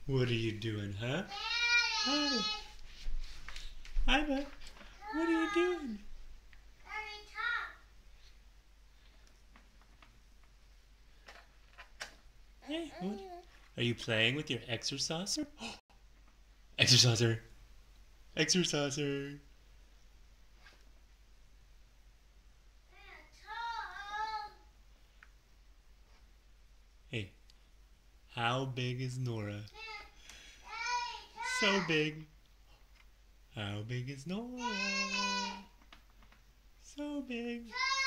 What are you doing, huh? Hi. Hi, bud. What are you doing? Hey, what? Are you playing with your exerciser? Exerciser. Exerciser. Hey, how big is Nora? So big. How big is Nora? So big.